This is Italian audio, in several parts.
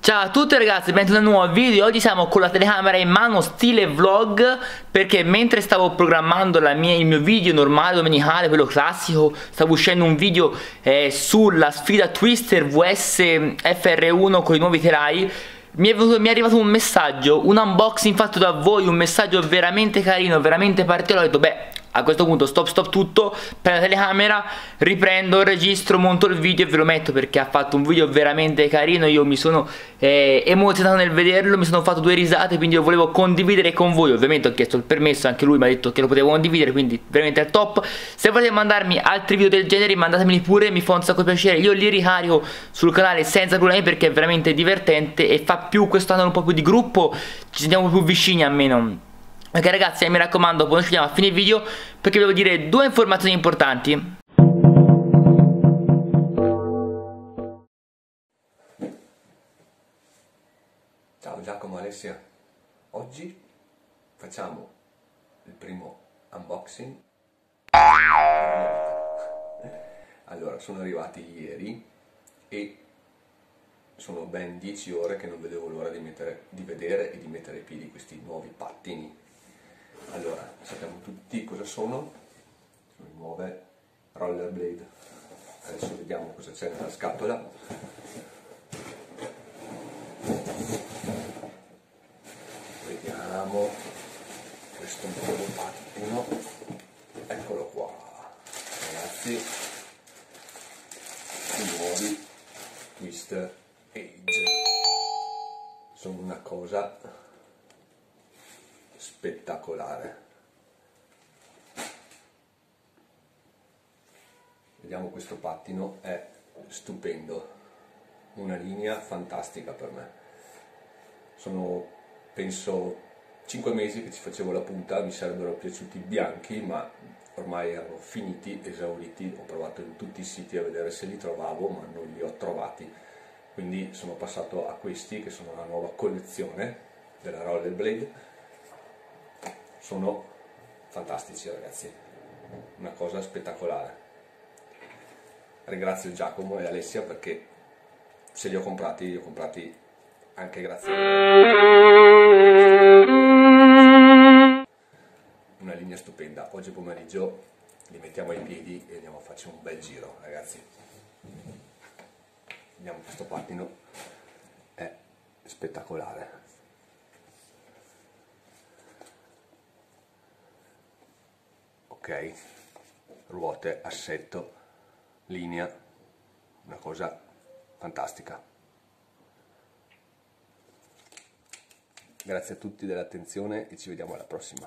Ciao a tutti ragazzi, benvenuti in un nuovo video. Oggi siamo con la telecamera in mano stile vlog, perché mentre stavo programmando il mio video normale domenicale, quello classico, stavo uscendo un video sulla sfida Twister vs FR1 con i nuovi telai. Mi è arrivato un messaggio, un unboxing fatto da voi, un messaggio veramente carino, veramente particolare. Ho detto beh, a questo punto stop tutto, prendo la telecamera, riprendo, registro, monto il video e ve lo metto, perché ha fatto un video veramente carino. Io mi sono emozionato nel vederlo, mi sono fatto due risate, quindi lo volevo condividere con voi. Ovviamente ho chiesto il permesso, anche lui mi ha detto che lo potevo condividere, quindi veramente al top. Se volete mandarmi altri video del genere, mandatemeli pure, mi fa un sacco piacere. Io li ricarico sul canale senza problemi, perché è veramente divertente e fa più quest'anno un po' più di gruppo, ci sentiamo più vicini almeno. Ok ragazzi, mi raccomando, poi ci vediamo a fine video, perché volevo dire due informazioni importanti. Ciao Giacomo, Alessia. Oggi facciamo il primo unboxing. Allora, sono arrivati ieri e sono ben 10 ore che non vedevo l'ora di vedere e di mettere ai piedi questi nuovi pattini. Allora, sappiamo tutti cosa sono le nuove rollerblade. Adesso vediamo cosa c'è nella scatola. Vediamo questo nuovo pattino. Eccolo qua, ragazzi, i nuovi Twister Age. Sono una cosa spettacolare. Vediamo, questo pattino è stupendo, una linea fantastica per me. Sono penso 5 mesi che ci facevo la punta, mi sarebbero piaciuti bianchi, ma ormai erano finiti, esauriti. Ho provato in tutti i siti a vedere se li trovavo, ma non li ho trovati, quindi sono passato a questi, che sono la nuova collezione della Rollerblade. Sono fantastici ragazzi, una cosa spettacolare. Ringrazio Giacomo e Alessia, perché se li ho comprati anche grazie a loro. Una linea stupenda. Oggi pomeriggio li mettiamo ai piedi e andiamo a farci un bel giro ragazzi. Vediamo, questo pattino è spettacolare. Ok, ruote, assetto, linea, una cosa fantastica. Grazie a tutti dell'attenzione e ci vediamo alla prossima.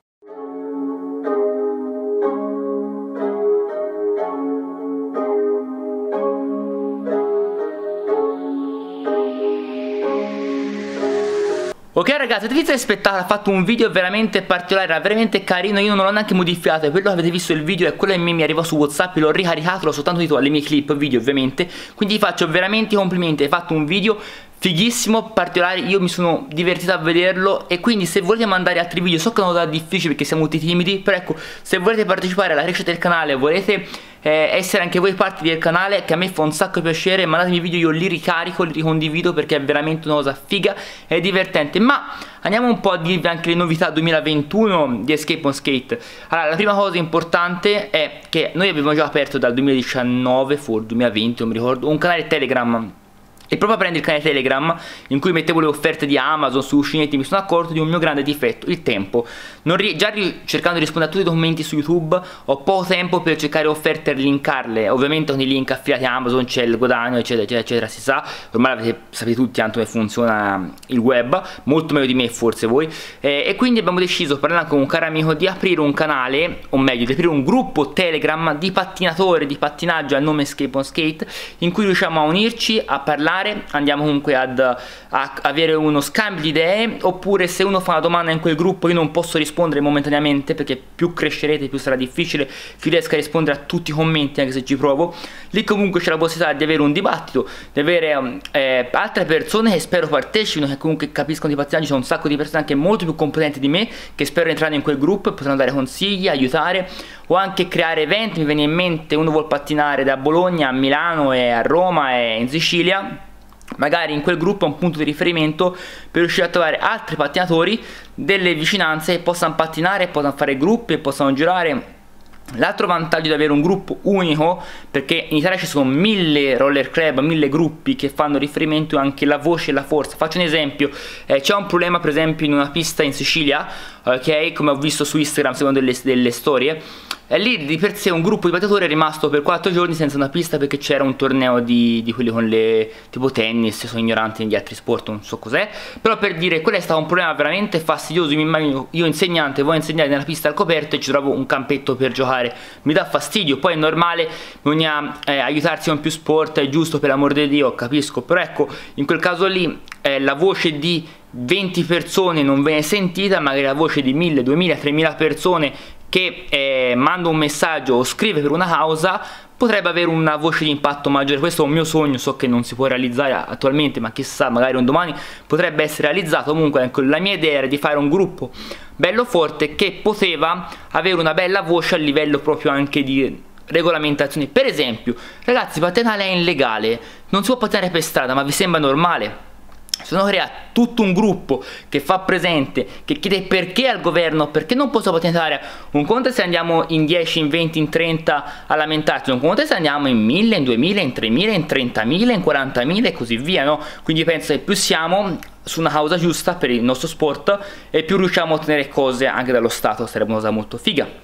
Ok ragazzi, avete visto che spettacolo? Ha fatto un video veramente particolare, era veramente carino. Io non l'ho neanche modificato, e quello che avete visto il video è quello che mi arriva su WhatsApp. L'ho ricaricato, l'ho soltanto unito alle mie clip video ovviamente. Quindi vi faccio veramente i complimenti, hai fatto un video fighissimo, particolare. Io mi sono divertito a vederlo, e quindi se volete mandare altri video, so che è una cosa difficile perché siamo tutti timidi, però ecco, se volete partecipare alla crescita del canale, volete essere anche voi parte del canale, che a me fa un sacco di piacere, mandatemi video, io li ricarico, li ricondivido, perché è veramente una cosa figa e divertente. Ma andiamo un po' a dirvi anche le novità 2021 di Escape on Skate. Allora, la prima cosa importante è che noi abbiamo già aperto dal 2019, forse 2020, non mi ricordo, un canale Telegram. E proprio aprendo il canale Telegram, in cui mettevo le offerte di Amazon su Uscinetti, mi sono accorto di un mio grande difetto: il tempo. Cercando di rispondere a tutti i documenti su YouTube, ho poco tempo per cercare offerte e linkarle. Ovviamente con i link affiliati a Amazon c'è il guadagno, eccetera eccetera eccetera, si sa, ormai sapete tutti tanto come funziona il web, molto meglio di me forse voi. E quindi abbiamo deciso, parlando con un caro amico, di aprire un canale, o meglio di aprire un gruppo Telegram di pattinatori, di pattinaggio al nome Escape on Skate, in cui riusciamo a unirci, a parlare, andiamo comunque a avere uno scambio di idee. Oppure se uno fa una domanda in quel gruppo, io non posso rispondere momentaneamente, perché più crescerete più sarà difficile che riesca a rispondere a tutti i commenti, anche se ci provo. Lì comunque c'è la possibilità di avere un dibattito, di avere altre persone che spero partecipino, che comunque capiscono di pattinaggio. C'è un sacco di persone anche molto più competenti di me, che spero entrare in quel gruppo e potranno dare consigli, aiutare, o anche creare eventi. Mi viene in mente, uno vuol pattinare da Bologna a Milano e a Roma e in Sicilia, magari in quel gruppo è un punto di riferimento per riuscire a trovare altri pattinatori delle vicinanze che possano pattinare, possano fare gruppi e possano girare. L'altro vantaggio di avere un gruppo unico, perché in Italia ci sono 1000 roller club, 1000 gruppi che fanno riferimento anche alla voce e alla forza. Faccio un esempio, c'è un problema per esempio in una pista in Sicilia, ok, come ho visto su Instagram secondo delle storie, e lì di per sé un gruppo di pattinatori è rimasto per 4 giorni senza una pista perché c'era un torneo di quelli con le tipo tennis. Sono ignorante negli altri sport, non so cos'è, però per dire, quello è stato un problema veramente fastidioso. Io mi immagino, io insegnante, voglio insegnare nella pista al coperto e ci trovo un campetto per giocare, mi dà fastidio. Poi è normale, bisogna aiutarsi con più sport, è giusto, per l'amor di Dio, capisco, però ecco, in quel caso lì la voce di 20 persone non viene sentita, magari la voce di 1000, 2000, 3000 persone che manda un messaggio o scrive per una causa potrebbe avere una voce di impatto maggiore. Questo è un mio sogno, so che non si può realizzare attualmente, ma chissà, magari un domani potrebbe essere realizzato. Comunque ecco, la mia idea era di fare un gruppo bello forte che poteva avere una bella voce a livello proprio anche di regolamentazioni. Per esempio, ragazzi, pattinare è illegale, non si può pattinare per strada, ma vi sembra normale? Se uno crea tutto un gruppo che fa presente, che chiede perché al governo, perché non posso patentare, un conto è se andiamo in 10, in 20, in 30 a lamentarci, un conto è se andiamo in 1000, in 2000, in 3000, in 30.000, in 40.000 e così via, no? Quindi penso che più siamo su una causa giusta per il nostro sport e più riusciamo a ottenere cose anche dallo Stato, sarebbe una cosa molto figa.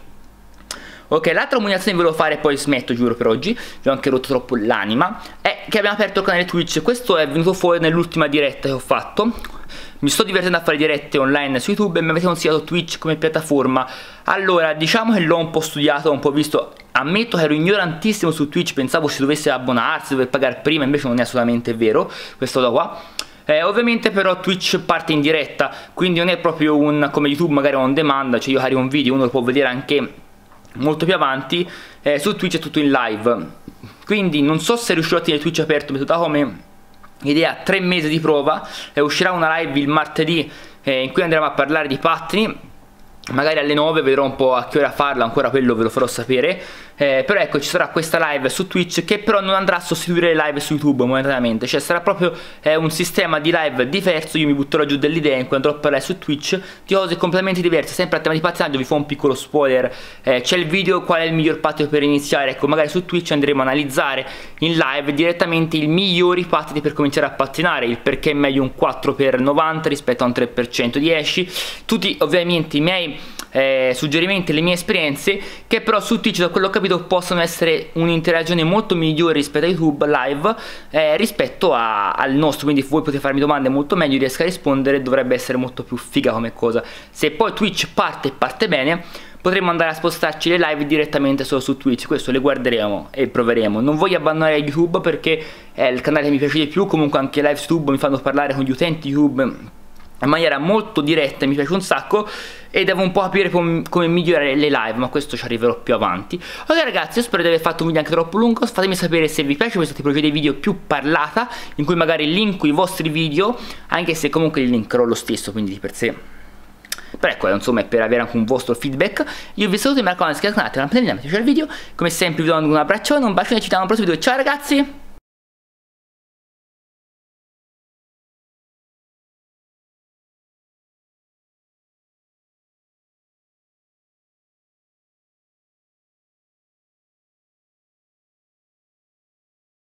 Ok, l'altra comunicazione che volevo fare, poi smetto, giuro, per oggi, vi ho anche rotto troppo l'anima, è che abbiamo aperto il canale Twitch. Questo è venuto fuori nell'ultima diretta che ho fatto. Mi sto divertendo a fare dirette online su YouTube e mi avete consigliato Twitch come piattaforma. Allora, diciamo che l'ho un po' studiato, un po' visto. Ammetto che ero ignorantissimo su Twitch, pensavo si dovesse abbonarsi, dover pagare prima, invece non è assolutamente vero, questo da qua. Ovviamente però Twitch parte in diretta, quindi non è proprio un come YouTube magari on demand, cioè io carico un video, uno lo può vedere anche molto più avanti. Su Twitch è tutto in live, quindi non so se riuscirò a tenere Twitch aperto. Mi è stata come idea 3 mesi di prova, uscirà una live il martedì in cui andremo a parlare di pattini, magari alle 9, vedrò un po' a che ora farla, ancora quello ve lo farò sapere. Però ecco, ci sarà questa live su Twitch che però non andrà a sostituire le live su YouTube momentaneamente, cioè sarà proprio un sistema di live diverso. Io mi butterò giù delle idee in cui andrò a parlare su Twitch di cose completamente diverse, sempre a tema di pattinaggio. Vi fa un piccolo spoiler, c'è il video qual è il miglior pattino per iniziare. Ecco, magari su Twitch andremo a analizzare in live direttamente i migliori pattini per cominciare a pattinare, il perché è meglio un 4x90 rispetto a un 3x110, tutti ovviamente i miei suggerimenti, le mie esperienze, che però su Twitch, da quello che ho capito, possono essere un'interazione molto migliore rispetto a YouTube live, rispetto al nostro. Quindi voi potete farmi domande molto meglio, riesco a rispondere, dovrebbe essere molto più figa come cosa. Se poi Twitch parte bene, potremmo andare a spostarci le live direttamente solo su Twitch. Questo le guarderemo e proveremo. Non voglio abbandonare YouTube perché è il canale che mi piace di più. Comunque anche live su YouTube mi fanno parlare con gli utenti YouTube in maniera molto diretta, mi piace un sacco, e devo un po' capire come migliorare le live, ma questo ci arriverò più avanti. Ok ragazzi, io spero di aver fatto un video anche troppo lungo. Fatemi sapere se vi piace questa tipologia di video più parlata, in cui magari linko i vostri video, anche se comunque li linkerò lo stesso, quindi di per sé. Però ecco, insomma, è per avere anche un vostro feedback. Io vi saluto, mi raccomando, iscrivetevi al canale, se vi piace il video. Come sempre vi do un abbraccione, un bacione e ci vediamo al prossimo video. Ciao ragazzi!